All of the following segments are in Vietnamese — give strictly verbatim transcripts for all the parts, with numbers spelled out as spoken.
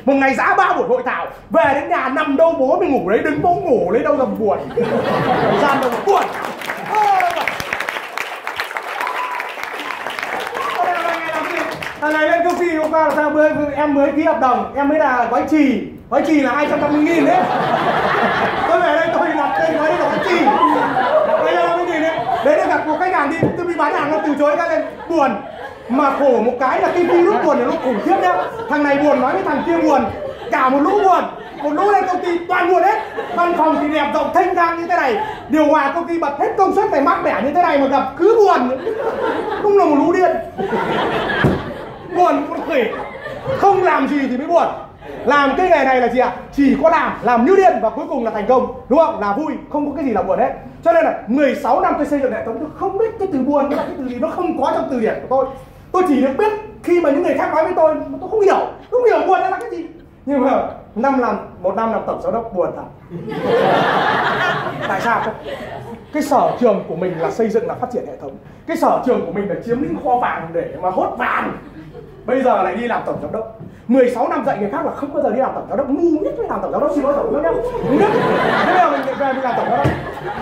một ngày dã ba buổi hội thảo, về đến nhà nằm đâu bố mình ngủ đấy, đứng bố ngủ lấy đâu ra buồn. Thời gian đâu mà buồn. Thằng này lên công ty hôm qua là sao mới em mới ký hợp đồng, em mới là gói trì, gói trì là hai trăm năm mươi nghìn đấy. Tôi về đây tôi làm tên gói là gói trì, hai trăm năm mươi nghìn đấy. Đấy là gặp một khách hàng đi, tôi bị bán hàng nó từ chối cái lên buồn. Mà khổ một cái là cái virus buồn là nó khủng khiếp nhá. Thằng này buồn nói với thằng kia buồn, cả một lũ buồn, một lũ lên công ty toàn buồn hết. Văn phòng thì đẹp rộng thanh thang như thế này, điều hòa công ty bật hết công suất này, mát mẻ như thế này mà gặp cứ buồn, cũng là một lũ điên. Buồn con khỉ, không làm gì thì mới buồn. Làm cái nghề này là gì ạ? À? Chỉ có làm, làm như điên và cuối cùng là thành công, đúng không? Là vui, không có cái gì là buồn hết. Cho nên là mười sáu năm tôi xây dựng hệ thống, tôi không biết cái từ buồn là cái từ gì, nó không có trong từ điển của tôi. Tôi chỉ được biết khi mà những người khác nói với tôi, tôi không hiểu, không hiểu buồn là cái gì. Nhưng mà năm làm một năm làm tổng giám đốc buồn thật. Tại sao? Cái sở trường của mình là xây dựng, là phát triển hệ thống. Cái sở trường của mình là chiếm lĩnh kho vàng để mà hốt vàng. Bây giờ lại đi làm tổng giám đốc. mười sáu năm dạy người khác là không bao giờ đi làm tổng giám đốc, ngu nhất mới làm tổng giám đốc, xin lỗi tổng giám đốc nhá. Ngu nhất. Thế bây giờ mình về mình làm tổng giám đốc.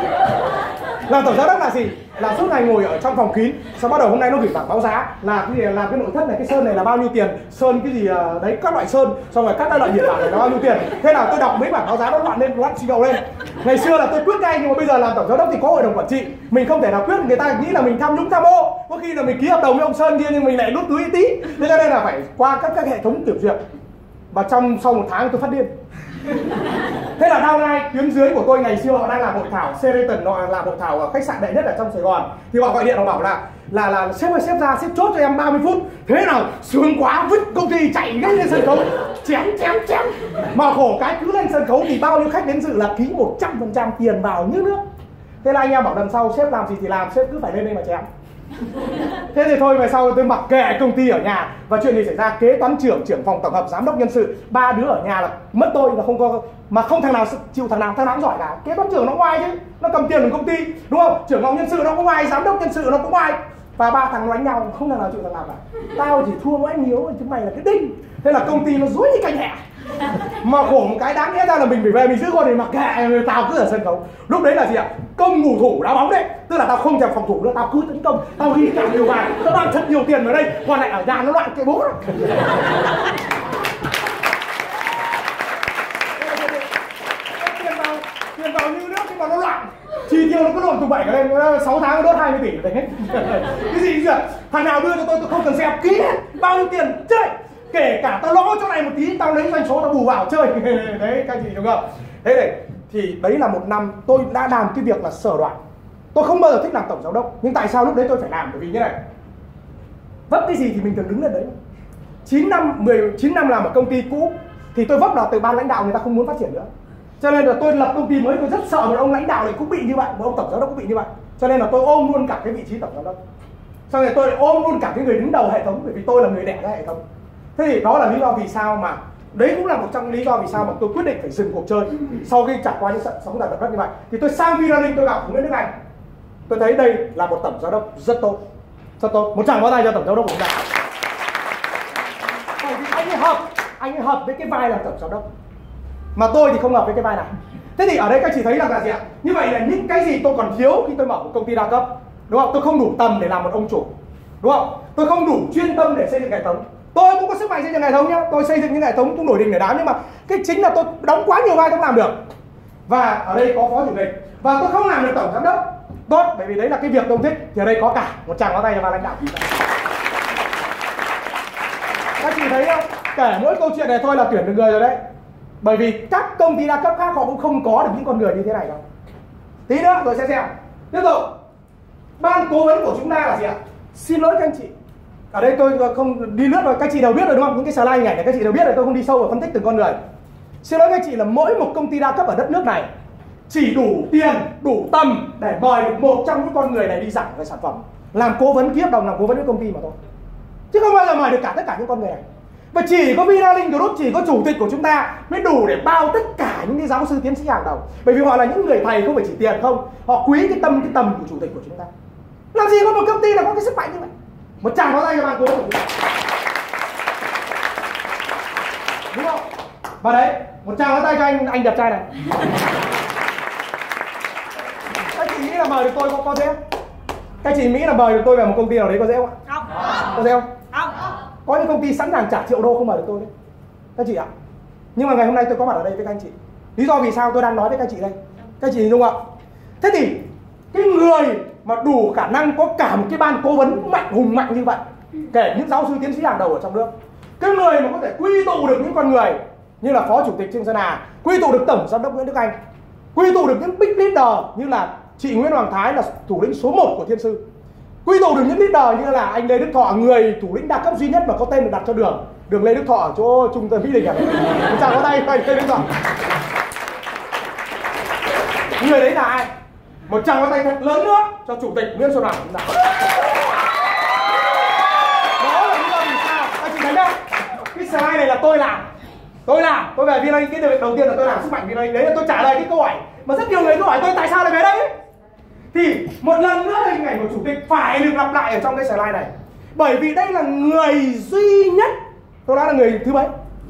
Làm tổng giám đốc là gì? Là suốt ngày ngồi ở trong phòng kín, sau bắt đầu hôm nay nó gửi bảng báo giá là cái gì, làm cái nội thất này, cái sơn này là bao nhiêu tiền, sơn cái gì đấy, các loại sơn, xong rồi các loại nhiệt bản này là bao nhiêu tiền. Thế là tôi đọc mấy bảng báo giá nó loạn lên, loạn xì đầu lên. Ngày xưa là tôi quyết ngay, nhưng mà bây giờ làm tổng giám đốc thì có hội đồng quản trị, mình không thể nào quyết, người ta nghĩ là mình tham nhũng tham ô, có khi là mình ký hợp đồng với ông Sơn kia nhưng mình lại nút túi tí. Thế cho nên là phải qua các các hệ thống kiểm duyệt. Và trong sau một tháng tôi phát điên. Thế là downline tuyến dưới của tôi ngày xưa họ đang làm hội thảo, Sheraton họ làm hội thảo ở khách sạn đệ nhất ở trong Sài Gòn, thì họ gọi điện họ bảo là là là sếp ơi, sếp ra, sếp chốt cho em ba mươi phút. Thế nào sướng quá, vứt công ty chạy ngay lên sân khấu, chém chém chém. Mà khổ cái cứ lên sân khấu thì bao nhiêu khách đến dự là ký một trăm phần trăm tiền vào như nước. Thế là anh em bảo lần sau sếp làm gì thì làm, sếp cứ phải lên đây mà chém. Thế thì thôi, về sau tôi mặc kệ công ty ở nhà. Và chuyện gì xảy ra? Kế toán trưởng, trưởng phòng tổng hợp, giám đốc nhân sự, ba đứa ở nhà là mất tôi, là không có, mà không thằng nào chịu thằng nào, thằng nào cũng giỏi cả. Kế toán trưởng nó ngoài chứ, nó cầm tiền của công ty, đúng không? Trưởng phòng nhân sự nó cũng ngoài, giám đốc nhân sự nó cũng ngoài. Và ba thằng nó đánh nhau, không thằng nào chịu thằng nào cả. Tao chỉ thua mỗi anh Hiếu, chứ mày là cái đinh. Thế là công ty nó dối như canh hẹ. Mà khổ một cái đáng lẽ ra là mình phải về mình giữ con để mặc kệ, tao cứ ở sân khấu. Lúc đấy là gì ạ? Công ngủ thủ đá bóng đấy. Tức là tao không thèm phòng thủ nữa, tao cứ tấn công, tao ghi cả nhiều bài, tao đang thật nhiều tiền ở đây, còn lại ở nhà nó loạn cái bố đó. Tiền vào, tiền vào như nước nhưng mà nó loạn. Chi tiêu nó cứ lộn tụi bảy cả lên, sáu tháng nó đốt hai mươi tỷ rồi hết. Cái gì vậy? Thằng nào đưa cho tôi tôi không cần xem, ký hết, bao nhiêu tiền chơi. Kể cả tao lỗ chỗ này một tí, tao lấy doanh số tao bù vào chơi. Đấy, các chị đúng không? Thế này, thì đấy là một năm tôi đã làm cái việc là sở đoạn. Tôi không bao giờ thích làm tổng giám đốc, nhưng tại sao lúc đấy tôi phải làm? Bởi vì như này, vấp cái gì thì mình cần đứng lên đấy. chín năm, mười chín năm làm ở công ty cũ thì tôi vấp là từ ban lãnh đạo người ta không muốn phát triển nữa. Cho nên là tôi lập công ty mới, tôi rất sợ một ông lãnh đạo này cũng bị như vậy, một ông tổng giám đốc cũng bị như vậy. Cho nên là tôi ôm luôn cả cái vị trí tổng giám đốc. Sau này tôi ôm luôn cả cái người đứng đầu hệ thống, bởi vì tôi là người đẻ ra hệ thống. Thế thì đó là lý do vì sao mà đấy cũng là một trong lý do vì sao mà tôi quyết định phải dừng cuộc chơi. Sau khi trải qua những trận sóng giật đất như vậy thì tôi sang Vinalink, tôi gặp Nguyễn Đức Anh. Tôi thấy đây là một tổng giám đốc rất tốt, rất tốt. Một tràng pháo tay cho tổng giám đốc của chúng ta. Bởi vì anh ấy hợp, anh ấy hợp với cái vai làm tổng giám đốc, mà tôi thì không hợp với cái vai này. Thế thì ở đây các chị thấy là gì ạ? Như vậy là những cái gì tôi còn thiếu khi tôi mở một công ty đa cấp, đúng không? Tôi không đủ tầm để làm một ông chủ, đúng không? Tôi không đủ chuyên tâm để xây dựng hệ thống. Tôi cũng có sức mạnh xây dựng hệ thống nhá, tôi xây dựng những hệ thống cũng nổi đình để đám, nhưng mà cái chính là tôi đóng quá nhiều vai tôi không làm được. Và ở đây có phó chủ tịch, và tôi không làm được tổng giám đốc. Tốt, bởi vì đấy là cái việc tôi thích. Thì ở đây có cả một tràng pháo tay cho ban lãnh đạo. Các chị thấy không? Kể mỗi câu chuyện này thôi là tuyển được người rồi đấy. Bởi vì các công ty đa cấp khác họ cũng không có được những con người như thế này đâu. Tí nữa tôi sẽ xem. Tiếp tục, ban cố vấn của chúng ta là gì ạ? Xin lỗi các anh chị, ở đây tôi không đi lướt rồi, các chị đều biết rồi đúng không? Những cái slide hình ảnh này các chị đều biết rồi, tôi không đi sâu vào phân tích từng con người. Xin lỗi các chị là mỗi một công ty đa cấp ở đất nước này chỉ đủ tiền, đủ tầm để mời được một trong những con người này đi giảng về sản phẩm, làm cố vấn, ký hợp đồng làm cố vấn với công ty mà thôi, chứ không bao giờ mời được cả tất cả những con người này. Và chỉ có Vinalink Group, chỉ có chủ tịch của chúng ta mới đủ để bao tất cả những cái giáo sư tiến sĩ hàng đầu. Bởi vì họ là những người thầy, không phải chỉ tiền không, họ quý cái tâm cái tầm của chủ tịch của chúng ta. Làm gì có một công ty là có cái sức mạnh như vậy. Một tràng pháo tay cho ban cố vấn của chúng ta, đúng không? Và đấy, một tràng pháo tay cho anh anh đẹp trai này. Các chị nghĩ là mời được tôi có, có dễ không? Các chị nghĩ là mời được tôi vào một công ty nào đấy có dễ không ạ? Không. Có dễ không? Không. Có những công ty sẵn sàng trả triệu đô không mời được tôi đấy. Các chị ạ. Nhưng mà ngày hôm nay tôi có mặt ở đây với các anh chị. Lý do vì sao tôi đang nói với các chị đây? Các chị hình dung ạ? Thế thì cái người mà đủ khả năng có cả một cái ban cố vấn mạnh hùng mạnh như vậy, kể những giáo sư tiến sĩ hàng đầu ở trong nước, cái người mà có thể quy tụ được những con người như là Phó Chủ tịch Trương Xuân Hà, quy tụ được Tổng Giám đốc Nguyễn Đức Anh, quy tụ được những big leader như là chị Nguyễn Hoàng Thái là thủ lĩnh số một của Thiên Sư, quy tụ được những leader như là anh Lê Đức Thọ, người thủ lĩnh đa cấp duy nhất mà có tên được đặt cho đường đường Lê Đức Thọ ở chỗ trung tâm Mỹ Đình. Chào có tay anh Lê Đức Thọ. Người đấy là ai? Một tràng pháo tay thật lớn nữa cho Chủ tịch Nguyễn Xuân Hoàng chúng ta. Đó là lý do vì sao anh chị thấy đấy, cái slide này là tôi làm, tôi làm, tôi về VinLink. Cái việc đầu tiên là tôi làm sức mạnh VinLink, đấy là tôi trả lời cái câu hỏi mà rất nhiều người câu hỏi tôi tại sao lại về đây. Thì một lần nữa hình ảnh của Chủ tịch phải được lặp lại ở trong cái slide này, bởi vì đây là người duy nhất, tôi nói là người thứ mấy,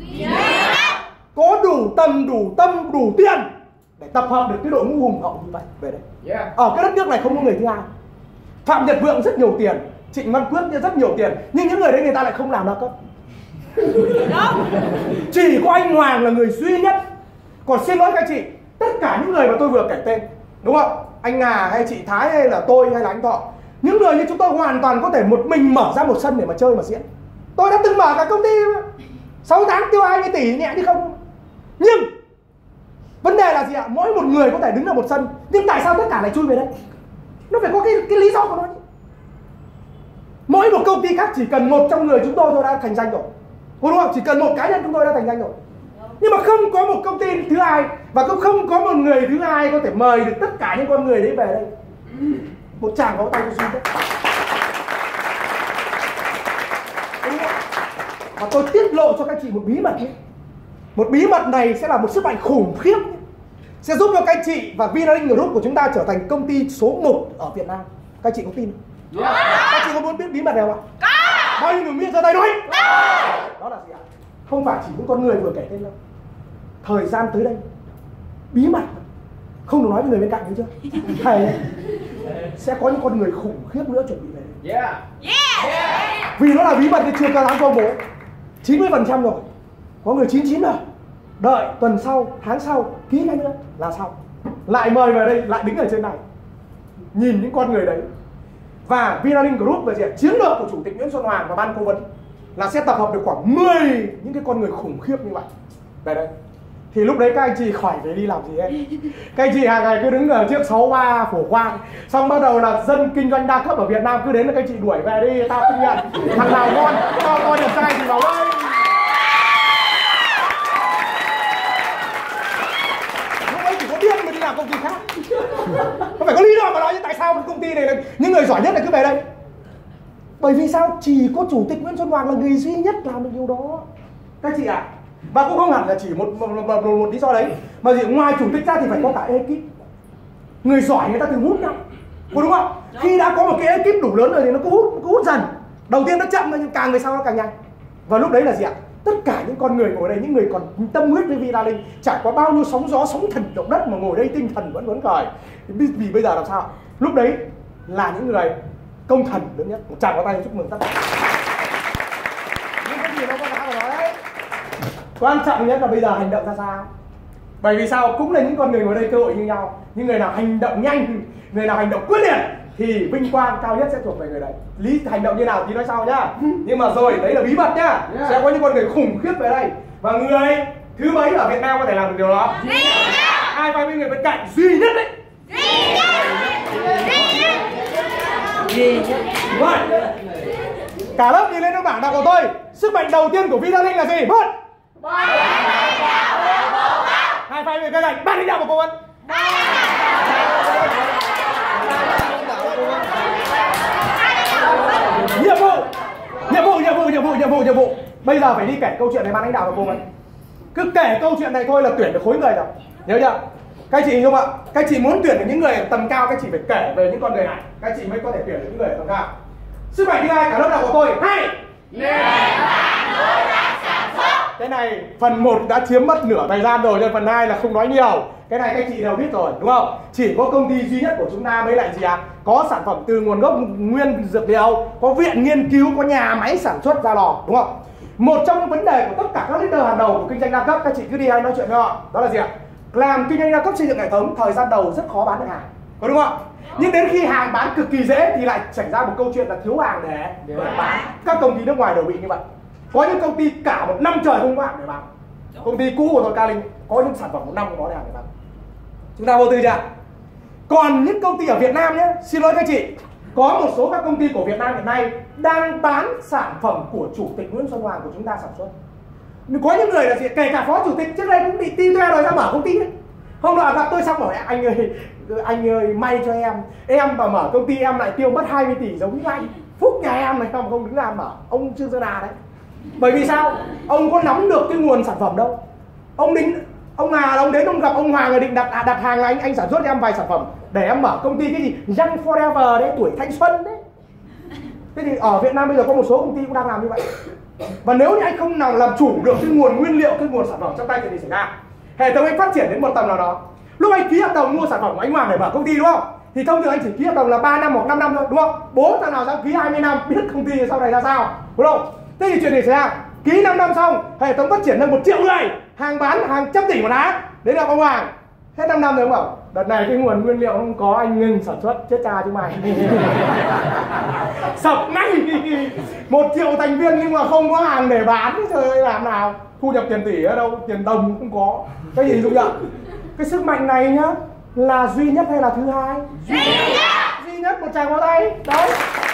có đủ tầm, đủ tâm, đủ tiền để tập hợp được cái đội ngũ hùng hậu như vậy về đây. Yeah. Ở cái đất nước này không có người thứ hai. Phạm Nhật Vượng rất nhiều tiền, Trịnh Văn Quyết rất nhiều tiền, nhưng những người đấy người ta lại không làm đa cấp. Chỉ có anh Hoàng là người duy nhất. Còn xin lỗi các chị, tất cả những người mà tôi vừa kể tên, đúng không? Anh Hà hay chị Thái hay là tôi hay là anh Thọ, những người như chúng tôi hoàn toàn có thể một mình mở ra một sân để mà chơi mà diễn. Tôi đã từng mở cả công ty sáu tháng tiêu hai mươi tỷ nhẹ như không. Nhưng vấn đề là gì ạ? Mỗi một người có thể đứng ở một sân, nhưng tại sao tất cả lại chui về đây? Nó phải có cái, cái lý do của nó. Mỗi một công ty khác chỉ cần một trong người chúng tôi thôi đã thành danh rồi, đúng không? Chỉ cần một cá nhân chúng tôi đã thành danh rồi. Nhưng mà không có một công ty thứ hai, và cũng không có một người thứ hai có thể mời được tất cả những con người đấy về đây. Một tràng pháo tay cho duy nhất. Và tôi tiết lộ cho các chị một bí mật nhé. Một bí mật này sẽ là một sức mạnh khủng khiếp, sẽ giúp cho các chị và VinLink Group của chúng ta trở thành công ty số một ở Việt Nam. Các chị có tin không? Yeah. Các chị có muốn biết bí mật này không ạ? Có. Bao nhiêu người biết ra tay nói? Đó là gì ạ? Không phải chỉ những con người vừa kể tên đâu. Thời gian tới đây, bí mật không được nói với người bên cạnh, thấy chưa? Thầy sẽ có những con người khủng khiếp nữa chuẩn bị về đây. Yeah. Yeah. Vì nó là bí mật thì chưa có dám công bố. chín mươi phần trăm rồi, có người chín mươi chín rồi. Đợi tuần sau, tháng sau, ký ngay nữa là xong. Lại mời về đây, lại đứng ở trên này, nhìn những con người đấy. Và VinLink Group về diện chiến lược của Chủ tịch Nguyễn Xuân Hoàng và ban cố vấn là sẽ tập hợp được khoảng mười những cái con người khủng khiếp như vậy về đây. Thì lúc đấy các anh chị khỏi phải đi làm gì hết. Các anh chị hàng ngày cứ đứng ở trước sáu ba phổ quang, xong bắt đầu là dân kinh doanh đa cấp ở Việt Nam cứ đến là các anh chị đuổi về đi, tao không nhận. Thằng nào ngon, tao coi đẹp trai thì bảo ơi. Lúc ấy chỉ có điên mới đi làm công ty khác. Không phải có lý do mà nói tại sao công ty này là những người giỏi nhất là cứ về đây. Bởi vì sao? Chỉ có Chủ tịch Nguyễn Xuân Hoàng là người duy nhất làm được điều đó. Các chị ạ, à, và cũng không hẳn là chỉ một một, một, một, một lý do đấy, mà gì ngoài Chủ tịch ra thì phải có cả ekip. Người giỏi người ta thường hút nhau, đúng không? Khi đã có một cái ekip đủ lớn rồi thì nó cứ hút, nó cứ hút dần. Đầu tiên nó chậm nhưng càng về sau nó càng nhanh. Và lúc đấy là gì ạ? Tất cả những con người ngồi đây, những người còn tâm huyết với VinLink, trải qua bao nhiêu sóng gió, sóng thần động đất mà ngồi đây tinh thần vẫn vẫn khởi. Vì bây giờ làm sao? Lúc đấy là những người công thần lớn nhất. Một tràng pháo tay chúc mừng tất cả. Nhưng cái gì nó có đã mà nói đấy. Quan trọng nhất là bây giờ hành động ra sao? Bởi vì sao? Cũng là những con người ngồi đây cơ hội như nhau. Những người nào hành động nhanh, người nào hành động quyết liệt thì vinh quang cao nhất sẽ thuộc về người đấy. Lý hành động như nào thì nói sau nhá. Nhưng mà rồi, đấy là bí mật nhá. Yeah. Sẽ có những con người khủng khiếp về đây. Và người thứ mấy ở Việt Nam có thể làm được điều đó? Ai vai với người bên cạnh? Duy nhất đấy. Duy nhất. Duy nhất. Rồi. Cả lớp nhìn lên cái bảng đọc của tôi. Sức mạnh đầu tiên của VinLink là gì? Một. Hai vai với người bên cạnh. Ban lãnh đạo của cố vấn. Nhiệm vụ, nhiệm vụ, nhiệm vụ, nhiệm vụ, nhiệm vụ, nhiệm vụ. Bây giờ phải đi kể câu chuyện này ban lãnh đạo và cô vấn. Cứ kể câu chuyện này thôi là tuyển được khối người rồi. Nhớ chưa? Các chị hiểu không ạ? Các chị muốn tuyển được những người tầm cao, các chị phải kể về những con người này, các chị mới có thể tuyển được những người tầm cao. Sức mạnh thứ hai cả lớp nào của tôi. Hai. Nền tảng đối tác sản xuất. cái này phần một đã chiếm mất nửa thời gian rồi, nên phần hai là không nói nhiều. Cái này các chị đều biết rồi đúng không? Chỉ có công ty duy nhất của chúng ta mới lại gì ạ? À? Có sản phẩm từ nguồn gốc nguyên dược liệu, có viện nghiên cứu, có nhà máy sản xuất ra lò, đúng không? Một trong những vấn đề của tất cả các leader hàng đầu của kinh doanh đa cấp, các chị cứ đi hay nói chuyện với họ, đó là gì ạ? Làm kinh doanh đa cấp xây dựng hệ thống, thời gian đầu rất khó bán được hàng, có đúng không? Nhưng đến khi hàng bán cực kỳ dễ thì lại xảy ra một câu chuyện là thiếu hàng để, để bán. Các công ty nước ngoài đều bị như vậy. Có những công ty cả một năm trời không có hàng để bán. Công ty cũ của tôi Ca Linh có những sản phẩm một năm không có hàng để bán. Chúng ta vô tư chưa? Còn những công ty ở Việt Nam nhé, xin lỗi các chị, có một số các công ty của Việt Nam hiện nay đang bán sản phẩm của Chủ tịch Nguyễn Xuân Hoàng của chúng ta sản xuất. Có những người là gì? Kể cả phó chủ tịch trước đây cũng bị tin toe rồi ra mở công ty đấy. Hôm nọ gặp tôi xong rồi, anh ơi, anh ơi may cho em, em mà mở công ty em lại tiêu mất hai mươi tỷ giống như anh. Phúc nhà em này không không đứng làm mở, ông Trương Sơn Hà đấy. Bởi vì sao? Ông có nắm được cái nguồn sản phẩm đâu. Ông định ông Hà là ông đến ông gặp ông Hoàng là định đặt đặt hàng là anh anh sản xuất cho em vài sản phẩm để em mở công ty cái gì Young Forever đấy, tuổi thanh xuân đấy. Thế thì ở Việt Nam bây giờ có một số công ty cũng đang làm như vậy. Và nếu như anh không nào làm chủ được cái nguồn nguyên liệu, cái nguồn sản phẩm trong tay thì xảy ra hệ thống anh phát triển đến một tầm nào đó, lúc anh ký hợp đồng mua sản phẩm của anh Hoàng để mở công ty đúng không? Thì thông thường anh chỉ ký hợp đồng là ba năm hoặc năm năm thôi đúng không? Bố thằng nào dám ký hai mươi năm biết công ty sau này ra sao đúng không? Thế thì chuyện này xảy ra, ký năm năm xong hệ thống phát triển lên một triệu người, hàng bán hàng trăm tỷ một tháng. Đấy là ông Hoàng. Hết năm năm rồi ông bảo đợt này cái nguồn nguyên liệu không có, anh ngừng sản xuất, chết cha chúng mày. Sập ngay. Một triệu thành viên nhưng mà không có hàng để bán, trời ơi làm nào? Thu nhập tiền tỷ ở đâu, tiền đồng cũng có. Cái gì dùng nhở? Cái sức mạnh này nhá là duy nhất hay là thứ hai? Duy nhất. Duy nhất, một tràng vào tay. Đấy.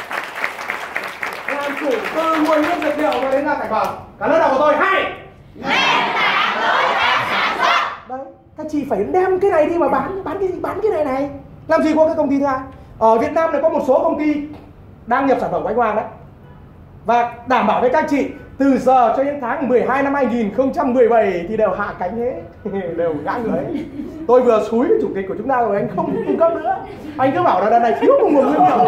Làm chủ từ nguồn nguyên dược liệu và đến là sản phẩm. Cả lớp đầu của tôi hay. Nền tảng đối tác sản xuất. Đấy. Các chị phải đem cái này đi mà bán, bán cái gì? Bán cái này này. Làm gì có cái công ty thứ hai? Ở Việt Nam này có một số công ty đang nhập sản phẩm của anh Hoàng đấy. Và đảm bảo với các chị, từ giờ cho đến tháng mười hai năm hai nghìn không trăm mười bảy thì đều hạ cánh hết, đều ngã người. Tôi vừa xúi với chủ tịch của chúng ta rồi, anh không cung cấp nữa. Anh cứ bảo là đợt này thiếu một nguồn nguyên liệu.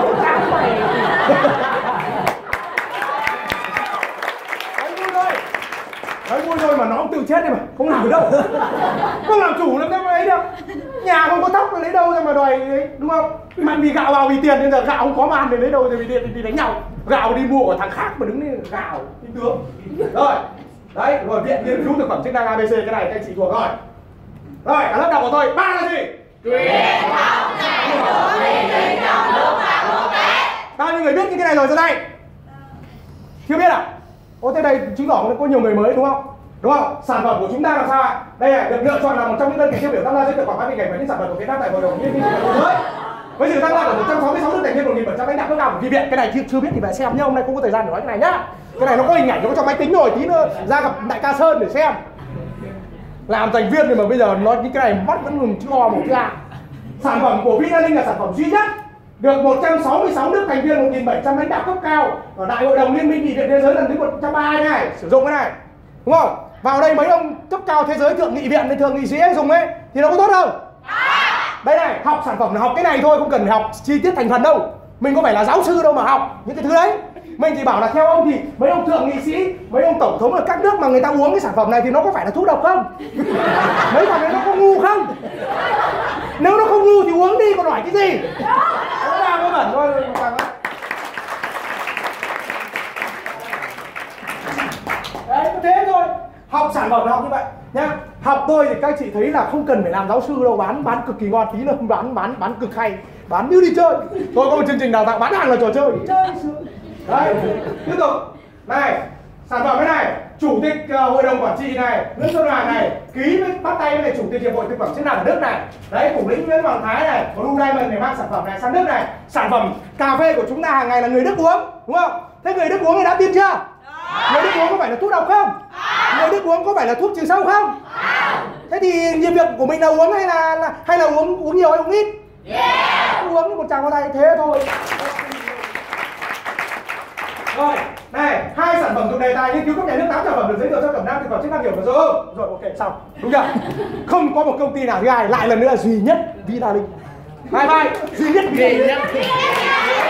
Anh vui thôi. Nói vui thôi mà nó cũng tự chết đi mà, không làm được đâu. Không làm chủ được cái ấy đâu. Nhà không có tóc lấy đâu ra mà đòi ấy, đúng không? Mà vì gạo vào vì tiền nên giờ gạo không có mà ăn thì lấy đâu thì vì tiền thì đánh nhau. Gạo đi mua của thằng khác mà đứng lên gạo đi tướng. Rồi. Đấy, rồi viện nghiên cứu thực phẩm chức năng a bê xê, cái này các chị thuộc rồi. Rồi, cả lớp đọc của tôi, ba là gì? Truyền thống ngành của mình trên trong nước và quốc tế. Bao nhiêu người biết cái này rồi ra đây? Chưa biết à? Ô thế đây chứng tỏ có nhiều người mới đúng không? Đúng không? Sản phẩm của chúng ta làm sao ạ? Đây là được lựa chọn là một trong những đơn vị tiêu biểu tham gia giới thiệu quảng bá hình ảnh và những sản phẩm của Việt Nam tại hội đồng nghiên cứu thế giới. Với sự tham gia của một trăm sáu mươi sáu nước thành viên một nghìn bảy trăm lãnh đạo cấp cao của viện. Cái này chưa, chưa biết thì phải xem nhá, hôm nay không có thời gian để nói cái này nhá. Cái này nó có hình ảnh, nó có trong máy tính rồi, tí nữa ra gặp đại ca Sơn để xem. Làm thành viên thì mà bây giờ nói những cái này mắt vẫn ngừng chữ O một chữ A. Sản phẩm của Vinalink là sản phẩm duy nhất được một trăm sáu mươi sáu nước thành viên một nghìn bảy trăm lãnh đạo cấp cao ở Đại hội đồng Liên minh nghị viện thế giới lần thứ một trăm ba mươi hai này sử dụng cái này, đúng không? Vào đây mấy ông cấp cao thế giới thượng nghị viện, thượng nghị sĩ ấy dùng ấy thì nó có tốt không? Đây này, học sản phẩm là học cái này thôi, không cần phải học chi tiết thành phần đâu. Mình có phải là giáo sư đâu mà học những cái thứ đấy. Mình chỉ bảo là theo ông thì mấy ông thượng nghị sĩ, mấy ông tổng thống ở các nước mà người ta uống cái sản phẩm này thì nó có phải là thuốc độc không? Mấy thằng này nó có ngu không? Nếu nó không ngu thì uống đi, còn hỏi cái gì? Nó ra có bẩn thôi. Đấy, có thế thôi. Học sản phẩm là học như vậy nhá. Học tôi thì các chị thấy là không cần phải làm giáo sư đâu, bán bán cực kỳ ngon, tí nữa bán bán bán cực hay, bán như đi chơi. Tôi có một chương trình đào tạo bán hàng là trò chơi. Chơi sướng. Đấy, tiếp tục. Này, sản phẩm cái này, chủ tịch uh, hội đồng quản trị này, Nguyễn Xuân Hoàng này, ký với bắt tay với lại chủ tịch hiệp hội thực phẩm chức năng ở nước này. Đấy, thủ lĩnh Nguyễn Hoàng Thái này, Blue Diamond để mang sản phẩm này sang nước này. Sản phẩm cà phê của chúng ta hàng ngày là người Đức uống, đúng không? Thế người Đức uống thì đã tin chưa? Người Đức uống có phải là thuốc độc không? Người Đức uống có phải là thuốc trừ sâu không? Thế thì nhiệm vụ của mình là uống hay là, là hay là uống uống nhiều hay uống ít? Yeah. Uống một tràng vào tay thế thôi. Rồi, này, hai sản phẩm thuộc đề tài nghiên cứu cấp nhà nước tám sản phẩm được giới thiệu cho Cẩm Nang thực phẩm chức năng hiểu được rồi. Rồi, ok, xong. Đúng chưa? Không có một công ty nào thứ hai, lại lần nữa là duy nhất Vinalink. Hai vai, duy nhất Vinalink.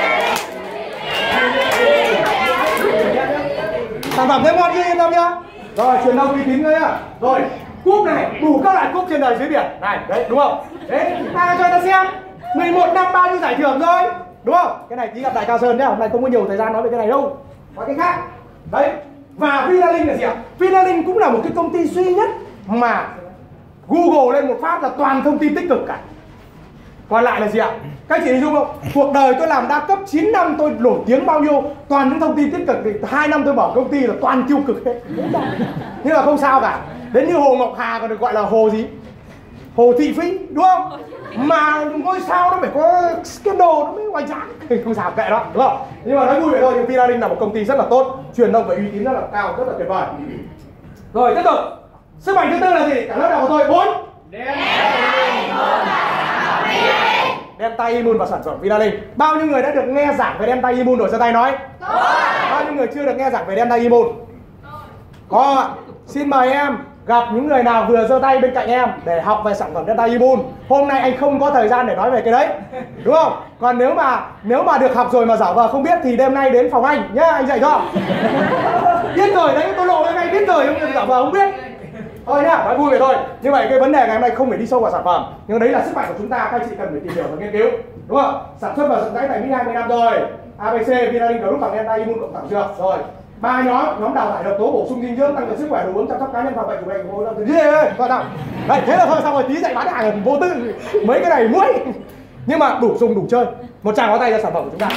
Sản phẩm thêm ngon chưa, yên tâm nhá. Rồi truyền thông uy tín thôi nhá. Rồi cúp này đủ các loại cúp trên đời dưới biển này, đấy đúng không? Đấy ta cho ta xem mười một năm bao nhiêu giải thưởng rồi, đúng không? Cái này tí gặp Đại Cao Sơn nhá, hôm nay không có nhiều thời gian nói về cái này đâu. Có cái khác. Đấy. Và Vinalink là gì ạ? Vinalink cũng là một cái công ty duy nhất mà Google lên một phát là toàn thông tin tích cực cả. Còn lại là gì ạ? Các anh chị hình dung không? Cuộc đời tôi làm đa cấp chín năm tôi nổi tiếng bao nhiêu, toàn những thông tin tích cực, thì hai năm tôi bỏ công ty là toàn tiêu cực hết. Nhưng mà không sao cả. Đến như Hồ Ngọc Hà còn được gọi là Hồ gì? Hồ Thị Phi, đúng không? Mà ngôi sao nó phải có scandal nó mới hoành tráng. Không sao, kệ đó, đúng không? Nhưng mà nói vui vậy thôi, nhưng Vinalink là một công ty rất là tốt, truyền thông và uy tín rất là cao, rất là tuyệt vời. Rồi tiếp tục. Sức mạnh thứ tư là gì? Cả lớp đọc của tôi bốn. Delta Immune và sản phẩm Vinalink. Bao nhiêu người đã được nghe giảng về Delta Immune rồi, giơ tay nói. Bao nhiêu người chưa được nghe giảng về Delta Immune? Có ạ. Xin mời em gặp những người nào vừa giơ tay bên cạnh em để học về sản phẩm Delta Immune. Hôm nay anh không có thời gian để nói về cái đấy, đúng không? Còn nếu mà nếu mà được học rồi mà giả vờ không biết thì đêm nay đến phòng anh nhá, anh dạy cho. Biết rồi đấy, tôi lộ ngay biết rồi, không giả vờ không biết. Thôi nhá, nói vui vậy thôi. Như vậy cái vấn đề ngày hôm nay không phải đi sâu vào sản phẩm, nhưng đấy là sức mạnh của chúng ta, các anh chị cần phải tìm hiểu và nghiên cứu, đúng không? Sản xuất và rộng rãi tại Mỹ hai mươi năm rồi. a bê xê, Vinalink có lúc bằng Delta Immune cộng thảo dược rồi. Ba nhóm, nhóm đào thải độc tố, bổ sung dinh dưỡng, tăng cường sức khỏe, đồ uống, chăm sóc cá nhân, phòng bệnh, chủ bệnh, hỗ trợ gì đấy, coi nào. Đấy, thế là thôi, xong rồi tí dạy bán hàng vô tư, mấy cái này muối. Nhưng mà đủ dùng, đủ chơi. Một tràng pháo tay cho sản phẩm của chúng ta.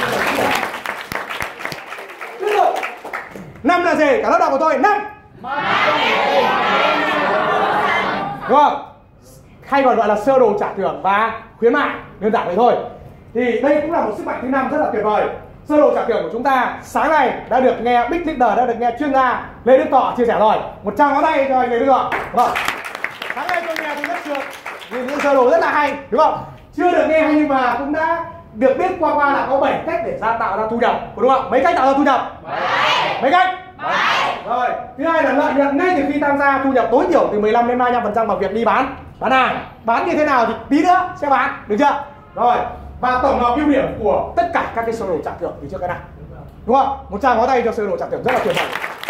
Tiếp tục. Năm là gì? Cả lớp đọc của tôi, năm. Đúng không? Hay còn gọi là sơ đồ trả thưởng và khuyến mại, đơn giản vậy thôi. Thì đây cũng là một sức mạnh thứ năm rất là tuyệt vời. Sơ đồ trả thưởng của chúng ta sáng nay đã được nghe Big Leader, đã được nghe chuyên gia Lê Đức Thọ chia sẻ rồi. Một tràng pháo tay cho anh Lê Đức Thọ. Vâng. Sáng nay tôi nghe tôi rất sướng vì những sơ đồ rất là hay, đúng không? Chưa được nghe nhưng mà cũng đã được biết qua qua là có bảy cách để ra tạo ra thu nhập, đúng không? Mấy cách tạo ra thu nhập? Mấy cách? Rồi, thứ hai là lợi nhuận ngay từ khi tham gia, thu nhập tối thiểu từ mười lăm đến hai mươi lăm phần trăm bằng việc đi bán, bán hàng. Bán như thế nào thì tí nữa sẽ bán, được chưa? Rồi, và tổng hợp ưu điểm của tất cả các cái sơ đồ trả thưởng từ trước cái này, đúng không? Một tràng pháo tay cho sơ đồ trả thưởng rất là tuyệt vời.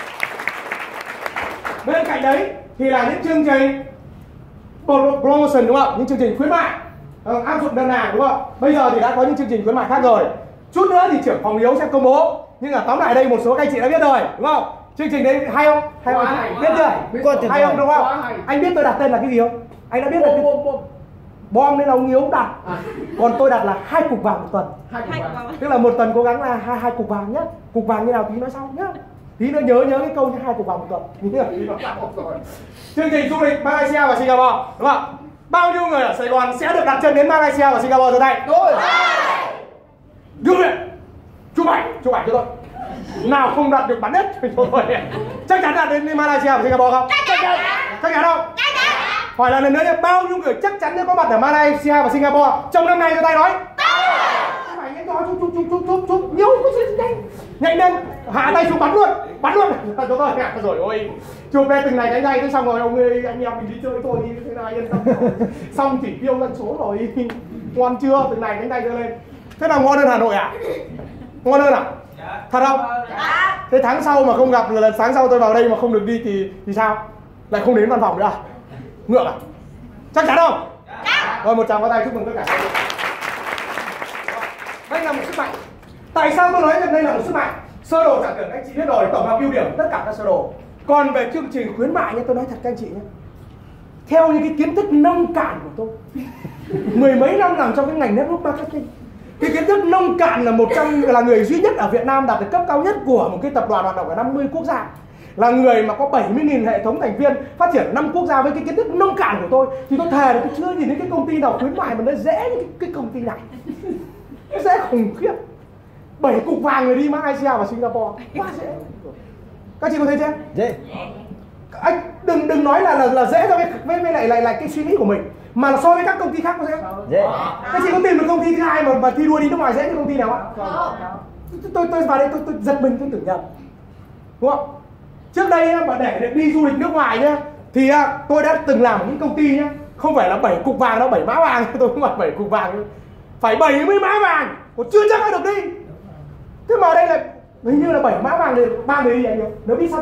Bên cạnh đấy thì là những chương trình promotion, đúng không? Những chương trình khuyến mại ờ, áp dụng đơn hàng, đúng không? Bây giờ thì đã có những chương trình khuyến mại khác rồi. Chút nữa thì trưởng phòng yếu sẽ công bố. Nhưng mà tóm lại đây một số các anh chị đã biết rồi, đúng không? Chương trình đấy hay không? Hay không? Biết chưa? Biết hay không, đúng không? Anh biết tôi đặt tên là cái gì không? Anh đã biết là cái bom nên là ông Hiếu đặt. Còn tôi đặt là hai cục vàng một tuần. Hai cục vàng. Tức là một tuần cố gắng là hai hai cục vàng nhá. Cục vàng như nào tí nói sau nhá. Tí nữa nhớ nhớ cái câu như hai cục vàng một tuần. Chương trình du lịch Malaysia và Singapore, đúng không? Bao nhiêu người ở Sài Gòn sẽ được đặt chân đến Malaysia và Singapore giờ đây? Rồi. Đưa về. Chụp ảnh, chụp ảnh cho tôi. Nào không đặt được bắn hết cho tôi. Chắc chắn đặt đến Malaysia và Singapore không? Chắc chắn. Chắc chắn không? Chắc chắn. Hỏi là lần nữa nhé, bao nhiêu người chắc chắn sẽ có mặt ở Malaysia và Singapore trong năm nay cho tay nói? Phải nhanh cho chúc chúc chúc chúc chúc chúc nhiều cái gì nhanh. Nhanh lên, hạ tay xuống bắn luôn, bắn luôn. Cho tôi rồi ôi. Chụp lên từng này đánh ngay thế xong rồi ông ơi, anh em mình đi chơi thôi đi thế nào yên tâm. Xong chỉ tiêu dân số rồi. Ngon chưa? Từng này đánh tay đưa lên. Thế nào ngon hơn Hà Nội à? Ngon hơn à? Dạ. Thật không? Dạ. Thế tháng sau mà không gặp, lần sáng sau tôi vào đây mà không được đi thì thì sao? Lại không đến văn phòng nữa à? Ngượng à? Chắc chắn không? Dạ. Rồi một tràng pháo tay chúc mừng tất cả. Đây là một sức mạnh. Tại sao tôi nói rằng đây là một sức mạnh? Sơ đồ trả thưởng các anh chị biết rồi, tổng hợp ưu điểm tất cả các sơ đồ. Còn về chương trình khuyến mại nhé, tôi nói thật các anh chị nhé. Theo những cái kiến thức nông cạn của tôi, mười mấy năm làm trong cái ngành network marketing, cái kiến thức nông cạn là một trong là người duy nhất ở Việt Nam đạt được cấp cao nhất của một cái tập đoàn hoạt động ở năm mươi quốc gia, là người mà có bảy mươi nghìn hệ thống thành viên phát triển ở năm quốc gia. Với cái kiến thức nông cạn của tôi thì tôi thề là tôi chưa nhìn thấy cái công ty nào khuyến mại mà nó dễ như cái, cái công ty này. Nó dễ khủng khiếp. Bảy cục vàng người đi Malaysia và Singapore quá dễ. Các chị có thấy chưa? Dễ. Anh đừng đừng nói là là, là dễ cho với với, với lại lại lại cái suy nghĩ của mình, mà là so với các công ty khác có dễ không? Dễ. Các chị có tìm được công ty thứ hai mà mà thi đua đi nước ngoài dễ như công ty nào ạ? Tôi tôi tôi vào đây tôi, tôi giật mình tôi tưởng nhầm, đúng không? Trước đây mà để được đi du lịch nước ngoài nhá, thì tôi đã từng làm ở những công ty nhá, không phải là bảy cục vàng đâu, bảy mã vàng, tôi không phải bảy cục vàng, phải bảy mươi mã vàng, còn chưa chắc đã được đi. Thế mà đây là hình như là bảy mã vàng thì ba người đi anh nhỉ? Nếu biết sắp xếp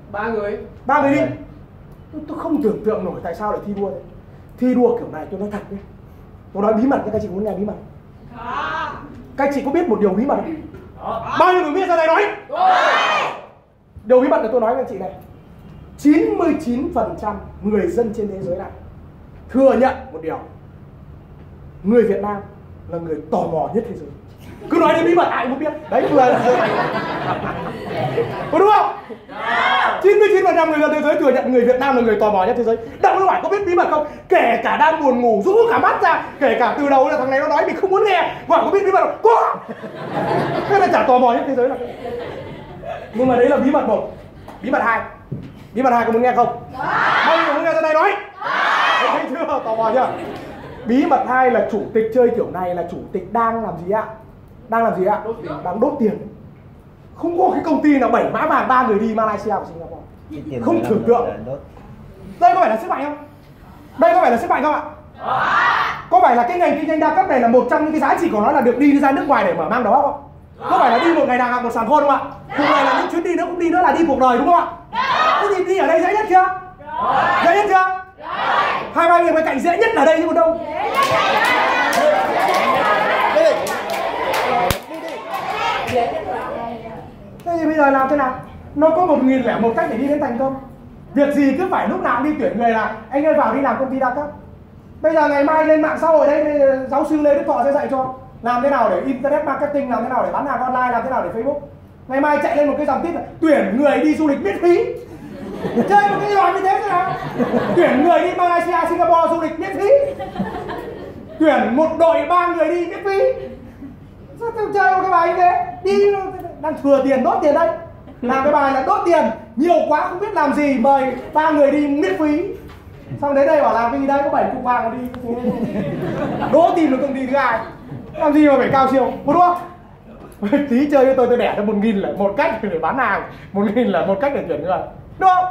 ba người ba người đi. Tôi, tôi không tưởng tượng nổi tại sao lại thi đua đấy. Thi đua kiểu này tôi nói thật nhé, tôi nói bí mật cho các chị muốn nghe bí mật. Các chị có biết một điều bí mật không? Bao nhiêu người biết ra đây nói? Điều bí mật là tôi nói với các chị này, chín mươi chín phần trăm người dân trên thế giới này thừa nhận một điều, người Việt Nam là người tò mò nhất thế giới. Cứ nói đến bí mật ai cũng biết. Đấy vừa là có đúng không? chín mươi chín phần trăm người dân thế giới thừa nhận người Việt Nam là người tò mò nhất thế giới. Đâu có hỏi có biết bí mật không? Kể cả đang buồn ngủ rũ cả mắt ra, kể cả từ đầu là thằng này nó nói mình không muốn nghe, hỏi có biết bí mật không? Có. Thế là chả tò mò nhất thế giới là. Nhưng mà đấy là bí mật một. Bí mật hai. Bí mật hai có muốn nghe không? Bao nhiêu muốn nghe ra đây nói? Thấy chưa? Tò mò chưa? Bí mật hai là chủ tịch chơi kiểu này là chủ tịch đang làm gì ạ? Đang làm gì ạ? Đang đốt tiền. Không có cái công ty nào bảy mã vàng ba người đi Malaysia và Singapore. Không tưởng tượng. Đây có phải là sức mạnh không? Đây có phải là sức mạnh không ạ? Có phải là cái ngành kinh doanh đa cấp này là một trong những cái giá trị của nó là được đi ra nước ngoài để mở mang đầu óc không? Có phải là đi một ngày đàng hoàng một sàn khôn không ạ? Cuộc đời là những chuyến đi nữa cũng đi nữa là đi cuộc đời đúng không ạ? Thế thì đi ở đây dễ nhất chưa? Dễ nhất chưa? Hai ba người bên cạnh dễ nhất ở đây chứ còn đâu. Thế thì bây giờ làm thế nào? Nó có một nghìn lẻ một cách để đi đến thành công. Việc gì cứ phải lúc nào cũng đi tuyển người là anh ơi vào đi làm công ty đa cấp. Bây giờ ngày mai lên mạng xã hội đây, giáo sư Lê Đức Thọ sẽ dạy cho làm thế nào để internet marketing, làm thế nào để bán hàng online, làm thế nào để Facebook. Ngày mai chạy lên một cái dòng tít là tuyển người đi du lịch miễn phí. Chơi một cái trò như thế thế nào? Tuyển người đi Malaysia, Singapore du lịch miễn phí. Tuyển một đội ba người đi miễn phí. Sao tôi chơi một cái bài như thế? Đi đang thừa tiền đốt tiền đây. Làm cái bài là đốt tiền nhiều quá không biết làm gì, mời ba người đi miễn phí. Xong đến đây bảo làm cái gì đấy có bảy cục vàng đi. Đố tìm được công ty thứ hai. Làm gì mà phải cao siêu, đúng không? Tí chơi với tôi tôi đẻ ra một nghìn là một cách để bán hàng, một nghìn là một cách để tuyển người, đúng không?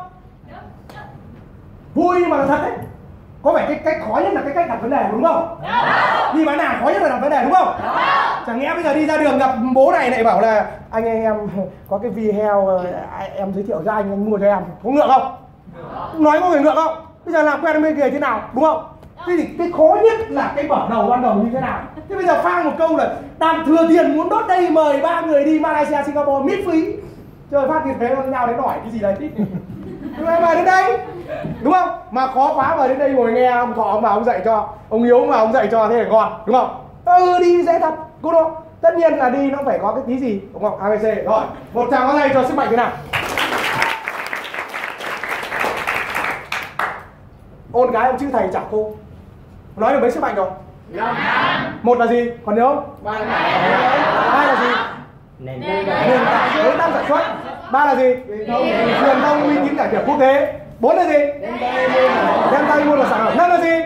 Vui mà thật đấy. Có phải cái cách khó nhất là cái cách đặt vấn đề đúng không? Đi bán hàng khó nhất là đặt vấn đề đúng không? Chẳng lẽ bây giờ đi ra đường gặp bố này lại bảo là anh ơi em có cái vi heo em giới thiệu ra anh, anh mua cho em, có ngượng không? Nói có người ngượng không? Bây giờ làm quen với người thế nào đúng không? Thế thì cái khó nhất là cái mở đầu ban đầu như thế nào? Thế bây giờ phang một câu là đang thừa tiền muốn đốt đây mời ba người đi Malaysia, Singapore miễn phí. Trời phát như thế nó nhau đến hỏi cái gì đấy. Chúng em mời đến đây đúng không? Mà khó quá mời đến đây ngồi nghe ông Thọ ông vào ông dạy cho, ông Hiếu ông vào ông dạy cho thế là ngon đúng không? Ừ đi dễ thật, cô đâu? Tất nhiên là đi nó phải có cái tí gì đúng không? a bê xê rồi. Một tràng pháo tay cho sức mạnh thế nào? Ôn cái ông chữ thầy chả cô. Nói được mấy sức mạnh rồi? Một là gì? Còn nhớ không? Hai là gì? Nền tảng đối tác sản xuất. Ba là gì? Truyền thông uy tín cải thiện quốc tế. Bốn là gì? Đem tay mua là sản phẩm. Năm là gì?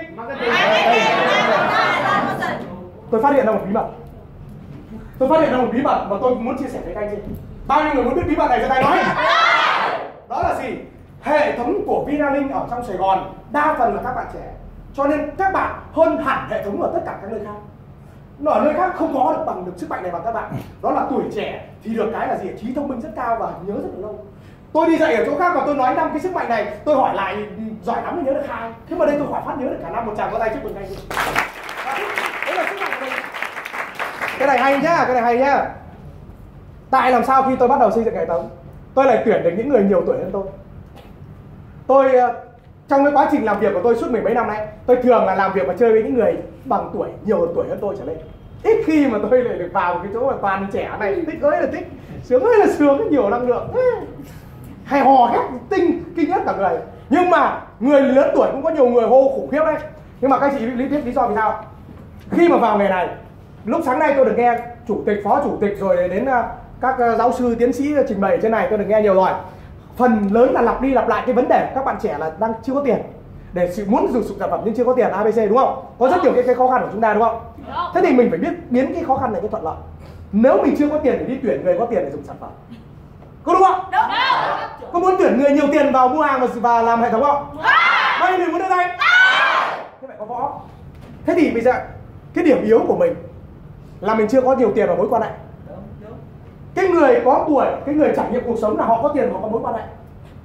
Tôi phát hiện ra một bí mật. Tôi phát hiện ra một bí mật mà tôi muốn chia sẻ với các anh chị. Bao nhiêu người muốn biết bí mật này cho tay nói? Đó là gì? Hệ thống của Vinalink ở trong Sài Gòn đa phần là các bạn trẻ, cho nên các bạn hơn hẳn hệ thống ở tất cả các nơi khác. Nó ở nơi khác không có được bằng được sức mạnh này bằng các bạn. Đó là tuổi trẻ thì được cái là gì? Trí thông minh rất cao và nhớ rất là lâu. Tôi đi dạy ở chỗ khác mà tôi nói năm cái sức mạnh này, tôi hỏi lại giỏi lắm thì nhớ được hai. Thế mà đây tôi hỏi phát nhớ được cả năm. Một tràng có tay chúc mừng anh. Đấy là sức mạnh của mình. Cái này hay nhá, cái này hay nhá. Tại làm sao khi tôi bắt đầu xây dựng hệ thống, tôi lại tuyển được những người nhiều tuổi hơn tôi. Tôi trong cái quá trình làm việc của tôi suốt mười mấy năm nay, tôi thường là làm việc và chơi với những người bằng tuổi, nhiều tuổi hơn tôi trở lên. Ít khi mà tôi lại được vào một cái chỗ mà toàn trẻ này, thích ơi là thích, sướng ơi là sướng, nhiều năng lượng, hay hò hét tinh kinh nhất cả người. Nhưng mà người lớn tuổi cũng có nhiều người hô khủng khiếp đấy. Nhưng mà các chị lý biết lý do vì sao? Khi mà vào nghề này, lúc sáng nay tôi được nghe chủ tịch, phó chủ tịch rồi đến các giáo sư, tiến sĩ trình bày trên này tôi được nghe nhiều rồi. Phần lớn là lặp đi lặp lại cái vấn đề các bạn trẻ là đang chưa có tiền để sự muốn dùng sản phẩm nhưng chưa có tiền a bê xê đúng không? Có rất nhiều cái, cái khó khăn của chúng ta đúng không? Thế thì mình phải biết biến cái khó khăn này cái thuận lợi. Nếu mình chưa có tiền để đi tuyển người có tiền để dùng sản phẩm, có đúng không? Đúng. Có muốn tuyển người nhiều tiền vào mua hàng và, và làm hệ thống không? Bao nhiêu người muốn đến đây? Thế phải có võ. Thế thì bây giờ cái điểm yếu của mình là mình chưa có nhiều tiền vào mối quan hệ. Cái người có tuổi, cái người trải nghiệm cuộc sống là họ có tiền, họ có mối quan hệ.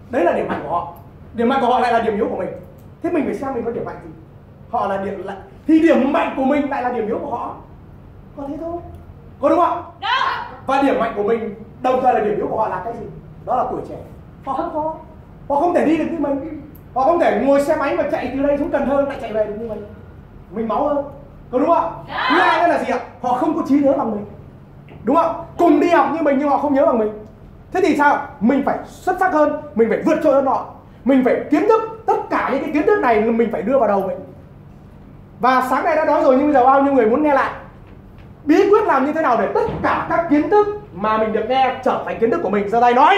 Đấy là điểm mạnh của họ. Điểm mạnh của họ lại là điểm yếu của mình. Thế mình phải xem mình có điểm mạnh gì. Họ là điểm lại thì điểm mạnh của mình lại là điểm yếu của họ. Có thế thôi. Có đúng không? Đúng. Và điểm mạnh của mình đồng thời là điểm yếu của họ là cái gì? Đó là tuổi trẻ. Họ không có. Họ không thể đi được như mình. Họ không thể ngồi xe máy mà chạy từ đây xuống Cần Thơ lại chạy về được như mình. Mình máu hơn. Có đúng không? Thứ hai nữa là gì ạ? Họ không có trí nhớ bằng mình. Đúng không? Cùng đi học như mình nhưng họ không nhớ bằng mình. Thế thì sao? Mình phải xuất sắc hơn, mình phải vượt trội hơn họ. Mình phải kiến thức, tất cả những cái kiến thức này mình phải đưa vào đầu mình. Và sáng nay đã nói rồi nhưng bây giờ bao nhiêu người muốn nghe lại. Bí quyết làm như thế nào để tất cả các kiến thức mà mình được nghe trở thành kiến thức của mình? Giơ tay nói.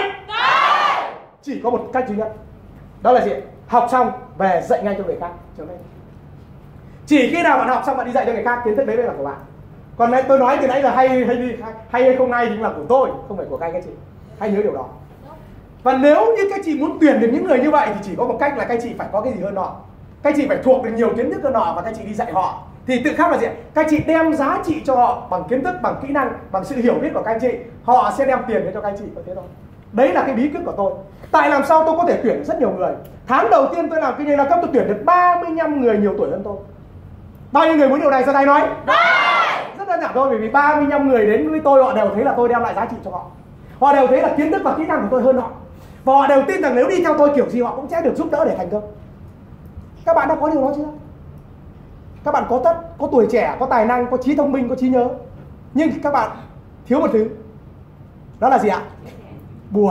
Chỉ có một cách duy nhất. Đó là gì? Học xong về dạy ngay cho người khác. Chỉ khi nào bạn học xong bạn đi dạy cho người khác, kiến thức đấy là của bạn. Còn này tôi nói từ nãy là hay hay hay hay không hay thì là của tôi, không phải của các anh chị. Hãy nhớ điều đó. Và nếu như các chị muốn tuyển được những người như vậy thì chỉ có một cách là các chị phải có cái gì hơn họ. Các chị phải thuộc được nhiều kiến thức hơn họ và các chị đi dạy họ. Thì tự khắc là gì? Các chị đem giá trị cho họ bằng kiến thức, bằng kỹ năng, bằng sự hiểu biết của các anh chị. Họ sẽ đem tiền đến cho các anh chị, có thế thôi. Đấy là cái bí quyết của tôi. Tại làm sao tôi có thể tuyển rất nhiều người. Tháng đầu tiên tôi làm kinh doanh đa cấp tôi tuyển được ba mươi lăm người nhiều tuổi hơn tôi. Bao nhiêu người muốn điều này ra tay nói? Rất đơn giản thôi, bởi vì ba mươi lăm người đến với tôi họ đều thấy là tôi đem lại giá trị cho họ. Họ đều thấy là kiến thức và kỹ năng của tôi hơn họ. Và họ đều tin rằng nếu đi theo tôi kiểu gì họ cũng sẽ được giúp đỡ để thành công. Các bạn đã có điều đó chưa? Các bạn có tất, có tuổi trẻ, có tài năng, có trí thông minh, có trí nhớ. Nhưng các bạn thiếu một thứ. Đó là gì ạ? Buồn.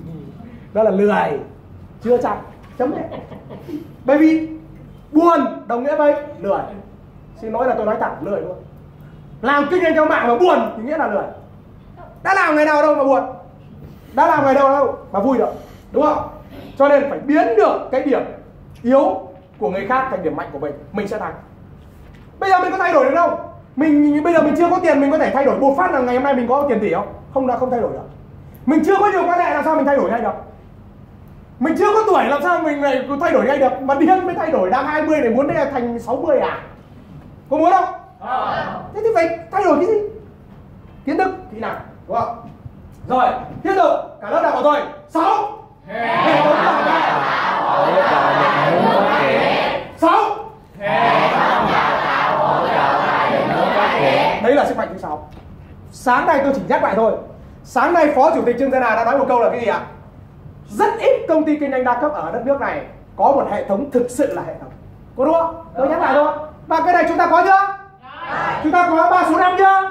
Đó là lười. Chưa chắc. Chấm hết. Bởi vì buồn đồng nghĩa với lười. Xin lỗi là tôi nói thẳng lười luôn. Làm kinh doanh theo mạng mà buồn thì nghĩa là lười. Đã làm ngày nào đâu mà buồn. Đã làm ngày đâu đâu mà vui được. Đúng không? Cho nên phải biến được cái điểm yếu của người khác thành điểm mạnh của mình. Mình sẽ thành. Bây giờ mình có thay đổi được đâu. Mình bây giờ mình chưa có tiền mình có thể thay đổi bột phát là ngày hôm nay mình có tiền tỷ không? Không, đã không thay đổi được. Mình chưa có nhiều quan hệ làm sao mình thay đổi ngay được. Mình chưa có tuổi làm sao mình lại thay đổi ngay được. Mà điên mới thay đổi, đang hai mươi này muốn thành sáu mươi à? Có muốn không? À. Thế thì phải thay đổi cái gì? Kiến thức, kỹ năng, đúng không? Rồi, tiếp tục, cả lớp đọc của tôi. Sáu. Hệ thống đào tạo hỗ trợ định hướng phát triển. Sáu. Hệ thống đào tạo hỗ trợ và định hướng phát triển. Đấy là sức mạnh thứ sáu. Sáng nay tôi chỉ nhắc lại thôi. Sáng nay Phó Chủ tịch Trương Gia Hà đã nói một câu là cái gì ạ? Rất ít công ty kinh doanh đa cấp ở đất nước này có một hệ thống thực sự là hệ thống. Có đúng không? Tôi nhắc lại thôi. Và cái này chúng ta có chưa? Chúng ta có ba số năm chưa?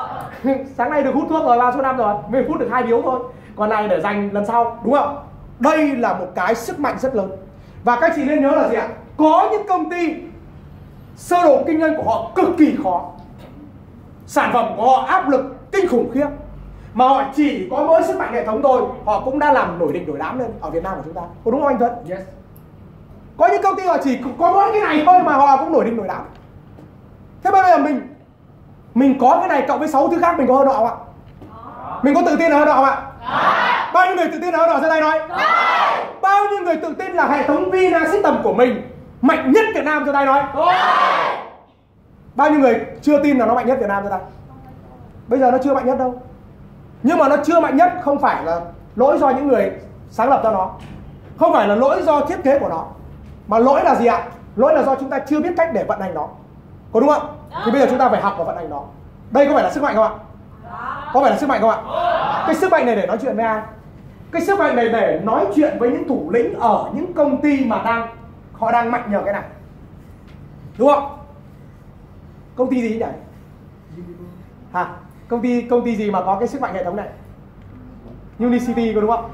Sáng nay được hút thuốc rồi, ba số năm rồi. Mình hút được hai điếu thôi. Còn này để dành lần sau, đúng không? Đây là một cái sức mạnh rất lớn. Và các chị nên nhớ là gì ạ? Có những công ty sơ đồ kinh doanh của họ cực kỳ khó. Sản phẩm của họ áp lực kinh khủng khiếp. Mà họ chỉ có mỗi sức mạnh hệ thống thôi, họ cũng đã làm nổi đỉnh nổi đám lên ở Việt Nam của chúng ta. Có đúng không anh Tuấn? Yes. Có những công ty họ chỉ có mỗi cái này thôi mà họ cũng nổi đỉnh nổi đám. Thế bây giờ mình Mình có cái này cộng với sáu thứ khác mình có hơn họ không ạ? Mình có tự tin hơn họ không ạ? Bao nhiêu người tự tin hơn họ ra đây nói? Bao nhiêu người tự tin là hệ thống Vina System của mình mạnh nhất Việt Nam ra đây nói? Bao nhiêu người chưa tin là nó mạnh nhất Việt Nam ra đây? Bây giờ nó chưa mạnh nhất đâu. Nhưng mà nó chưa mạnh nhất không phải là lỗi do những người sáng lập ra nó, không phải là lỗi do thiết kế của nó, mà lỗi là gì ạ? Lỗi là do chúng ta chưa biết cách để vận hành nó. Có đúng không? Thì bây giờ chúng ta phải học và vận hành nó. Đây có phải là sức mạnh không ạ? Có phải là sức mạnh không ạ? Cái sức mạnh này để nói chuyện với ai? Cái sức mạnh này để nói chuyện với những thủ lĩnh ở những công ty mà đang họ đang mạnh nhờ cái này, đúng không? Công ty gì nhỉ? Hả? Công ty công ty gì mà có cái sức mạnh hệ thống này? Unicity có đúng không?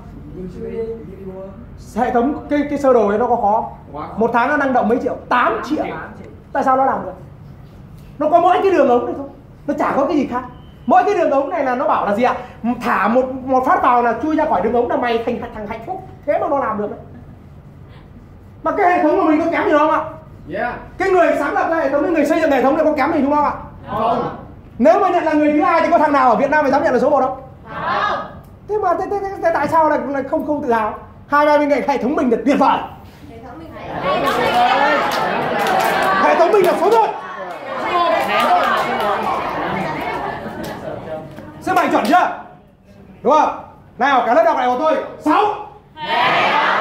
Hệ thống cái cái sơ đồ này nó có khó. Một tháng nó năng động mấy triệu? tám triệu. Tại sao nó làm được? Nó có mỗi cái đường ống này thôi. Nó chả có cái gì khác. Mỗi cái đường ống này là nó bảo là gì ạ? Thả một một phát vào là chui ra khỏi đường ống là mày thành thằng hạnh phúc. Thế mà nó làm được đấy. Mà cái hệ thống của mình có kém gì không ạ? Yeah. Cái người sáng lập ra hệ thống, cái người xây dựng hệ thống này có kém gì đúng không ạ? Không. Nếu mà nhận là người thứ hai thì có thằng nào ở Việt Nam mày dám nhận là số một không? Không. Thế mà thế, thế, thế, thế tại sao lại, lại không không tự hào? Hai ba bên cạnh hệ thống mình là tuyệt vời. Hệ thống mình hệ thống mình là số một. Sức mạnh chuẩn chưa? Đúng không? Nào cả lớp đọc lại của tôi. Sáu.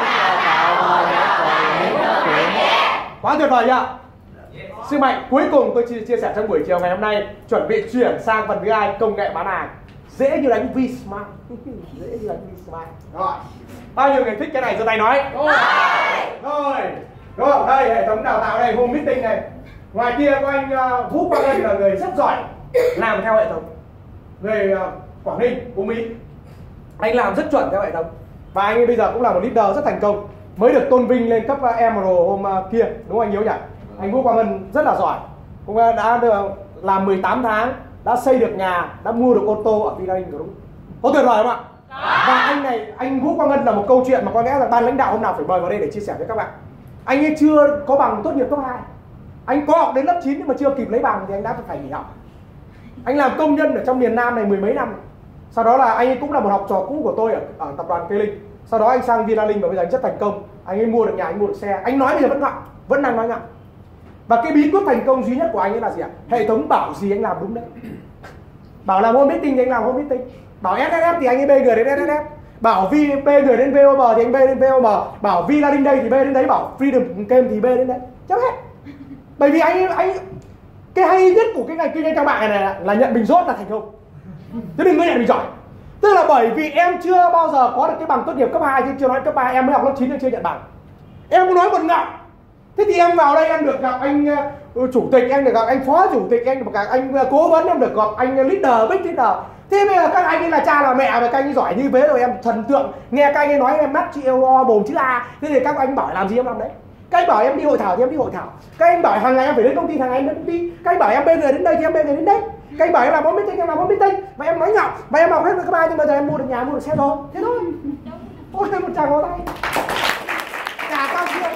Quá tuyệt vời nhá. Sức mạnh cuối cùng tôi chia, chia sẻ trong buổi chiều ngày hôm nay, chuẩn bị chuyển sang phần thứ hai, công nghệ bán hàng. Dễ như đánh V-Smart. Dễ như đánh V-Smart. Rồi. Bao nhiêu người thích cái này giơ tay nói. Rồi. Rồi. Đúng không? Đây hệ thống đào tạo đây, hôm meeting này. Ngoài kia có anh uh, Vũ Quang Ngân là người rất giỏi làm theo hệ thống. Người uh, Quảng Ninh, Phú Mỹ. Anh làm rất chuẩn theo hệ thống. Và anh ấy bây giờ cũng là một leader rất thành công. Mới được tôn vinh lên cấp uh, Emerald hôm uh, kia, đúng không anh Hiếu nhỉ? Anh Vũ Quang Ngân rất là giỏi. Cũng uh, đã được làm mười tám tháng, đã xây được nhà, đã mua được ô tô ở Vinalink rồi, đúng. Có tuyệt vời không ạ? Và anh này, anh Vũ Quang Ngân là một câu chuyện mà có lẽ là ban lãnh đạo hôm nào phải mời vào đây để chia sẻ với các bạn. Anh ấy chưa có bằng tốt nghiệp cấp hai. Anh có học đến lớp chín nhưng mà chưa kịp lấy bằng thì anh đã phải nghỉ học. Anh làm công nhân ở trong miền Nam này mười mấy năm. Sau đó là anh ấy cũng là một học trò cũ của tôi ở, ở tập đoàn Cây Linh. Sau đó anh sang Vinalink và bây giờ anh rất thành công. Anh ấy mua được nhà, anh mua được xe. Anh nói bây giờ vẫn ngọng, vẫn đang nói ngọng. Và cái bí quyết thành công duy nhất của anh ấy là gì ạ? Hệ thống bảo gì anh làm đúng đấy. Bảo làm home meeting thì anh làm home meeting. Bảo ét ét ép thì anh ấy bê người đến ét ét ép. Bảo V bê người đến vê o em thì anh bê đến vê o em. Bảo Vinalink đây thì bê đến đấy. Bảo Freedom Game thì bê đến đấy. Chấm hết. Bởi vì anh anh cái hay nhất của cái ngành kinh doanh trang mạng này là, là nhận mình dốt là thành công. Chứ đừng có nhận mình giỏi. Tức là bởi vì em chưa bao giờ có được cái bằng tốt nghiệp cấp hai, chứ chưa nói cấp ba, em mới học lớp chín nên chưa nhận bằng. Em cũng nói một ngọng. Thế thì em vào đây em được gặp anh uh, chủ tịch, em được gặp anh phó chủ tịch, anh được gặp anh uh, cố vấn, em được gặp anh leader, big leader. Thế bây giờ các anh ấy là cha là mẹ và các anh ấy giỏi như thế rồi, em thần tượng nghe các anh ấy nói em mắt chị eo o mồm chữ A. Thế thì các anh bảo làm gì em làm đấy. Các anh bảo em đi hội thảo thì em đi hội thảo. Các anh bảo hàng ngày em phải đến công ty, hàng ngày em đến công ty. Các anh bảo em bê người đến đây thì em bê người đến đây. Các anh bảo em làm món meeting, em làm món meeting. Và em nói ngọng, và em học hết các ba nhưng bây giờ em mua được nhà, mua được xe rồi. Thế thôi. Ôi một tràng vào tay. Cả cao siêu.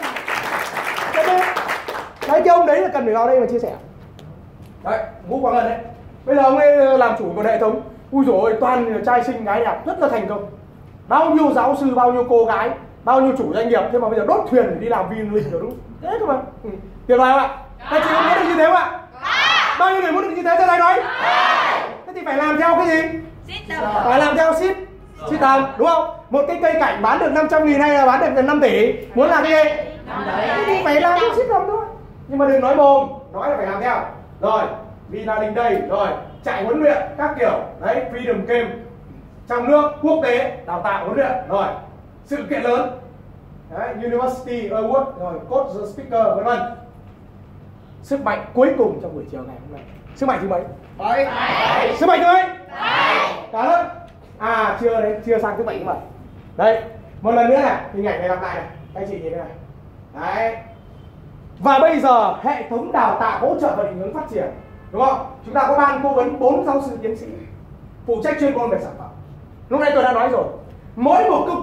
Đấy, cái ông đấy là cần phải vào đây mà chia sẻ. Đấy, Vũ Quang Ngân đấy. Bây giờ ông ấy làm chủ một hệ thống. Ui dồi ôi, toàn trai xinh gái đẹp, rất là thành công. Bao nhiêu giáo sư, bao nhiêu cô gái, bao nhiêu chủ doanh nghiệp, thế mà bây giờ đốt thuyền để đi làm Vinalink rồi, đúng. Thế cơ mà. Ừ. Tuyệt vời không ạ? Các chị có muốn được như thế không ạ? Bao nhiêu người muốn được như thế ra đây nói? Thế thì phải làm theo cái gì? Phải làm theo ship system, đúng không? Một cái cây cảnh bán được năm trăm nghìn hay là bán được gần năm tỷ, muốn làm cái gì? Thế thì phải làm theo system thôi. Nhưng mà đừng nói mồm, nói là phải làm theo. Rồi, Vinalink đây, rồi chạy huấn luyện các kiểu, đấy, Freedom Game trong nước, quốc tế, đào tạo huấn luyện, rồi sự kiện lớn, đấy, University Award, rồi coach the speaker, vân vân. Sức mạnh cuối cùng trong buổi chiều ngày hôm nay, sức mạnh thứ mấy? Bảy. Sức mạnh thứ mấy? Cả lớp. À chưa đấy, chưa sang sức mạnh thứ bảy. Đây, một lần nữa này, hình ảnh này lặp lại này, các chị nhìn thế này. Đấy. Và bây giờ hệ thống đào tạo hỗ trợ và định hướng phát triển, đúng không? Chúng ta có ban cố vấn bốn giáo sư tiến sĩ phụ trách chuyên môn về sản phẩm. Lúc nãy tôi đã nói rồi, mỗi một công